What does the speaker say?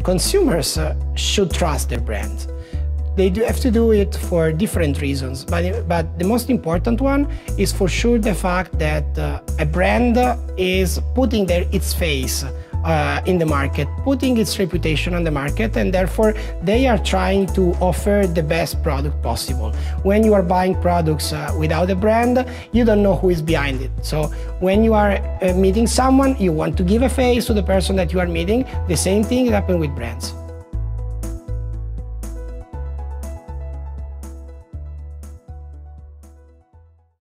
consumers should trust their brands. They do have to do it for different reasons, but the most important one is for sure the fact that a brand is putting its face in the market, putting its reputation on the market, and therefore they are trying to offer the best product possible. When you are buying products without a brand, you don't know who is behind it. So when you are meeting someone, you want to give a face to the person that you are meeting. The same thing happens with brands.